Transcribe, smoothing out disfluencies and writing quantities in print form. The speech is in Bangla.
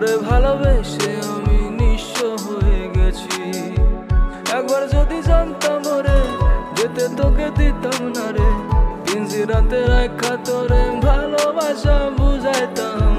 তোরে ভালোবেসে আমি নিঃস্ব হয়ে গেছি। একবার যদি জানতাম রে যেতে তোকে দিতাম না রে, পিঞ্জিরাতে রাখা তোরে ভালোবাসা বুঝাইতাম